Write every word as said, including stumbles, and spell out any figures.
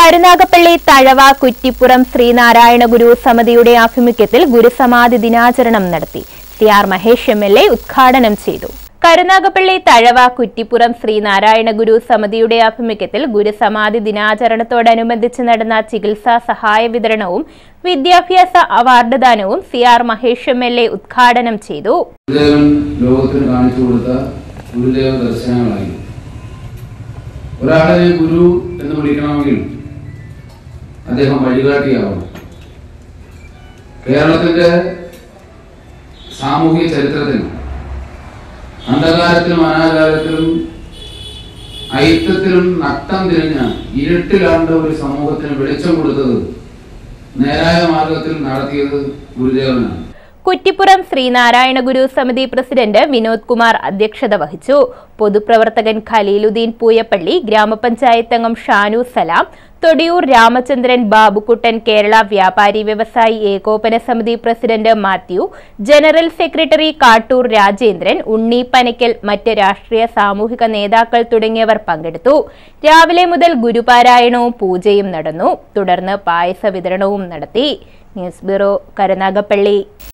കരുനാഗപ്പള്ളി തഴവ കുറ്റിപ്പുറം ശ്രീനാരായണ ഗുരു സമിതിയുടെ ആഭിമുഖ്യത്തിൽ ഗുരുസമാധി ദിനാചരണം നടത്തി. C R Mahesh M L A ഉദ്ഘാടനം ചെയ്തു. കരുനാഗപ്പള്ളി തഴവ കുറ്റിപ്പുറം ശ്രീനാരായണ ഗുരു സമിതിയുടെ ആഭിമുഖ്യത്തിൽ ഗുരുസമാധി ദിനാചരണത്തോടനുബന്ധിച്ച് നടന്ന ചികിത്സാ സഹായ വിതരണവും വിദ്യാഭ്യാസ അവാർഡ് ദാനവും C R Mahesh M L A ഉദ്ഘാടനം ചെയ്തു. ഒരാളെ ഗുരു എന്ന് വിളിക്കണമെങ്കിൽ അദ്ദേഹം വഴികാട്ടിയാവണം. കേരളത്തിന്റെ സാമൂഹിക ചരിത്രത്തിൽ അന്ധകാരത്തിലും അനാചാരത്തിലും ഐക്യത്തിലും നട്ടം തിരിഞ്ഞ ഇരുട്ടിലാണ്ട് ഒരു സമൂഹത്തിന് വെളിച്ചം കൊടുത്തത് നേരായ മാർഗത്തിൽ നടത്തിയത് ഗുരുദേവനാണ്. കുറ്റിപ്പുറം ശ്രീനാരായണ ഗുരു സമിതി പ്രസിഡന്റ് വിനോദ് കുമാർ അധ്യക്ഷത വഹിച്ചു. പൊതുപ്രവർത്തകൻ ഖലീലുദ്ദീൻ പൂയപ്പള്ളി, ഗ്രാമപഞ്ചായത്ത് അംഗം ഷാനു സലാം, തൊടിയൂർ രാമചന്ദ്രൻ, ബാബുക്കുട്ടൻ, കേരള വ്യാപാരി വ്യവസായി ഏകോപന സമിതി president Mathew, general secretary Kattoor Rajendran, Unni Panakkal, മറ്റ് രാഷ്ട്രീയ സാമൂഹിക നേതാക്കൾ തുടങ്ങിയവർ പങ്കെടുത്തു. രാവിലെ മുതൽ ഗുരുപാരായണവും പൂജയും നടന്നു. തുടർന്ന് പായസ വിതരണവും നടത്തി. News bureau, Karunagappally.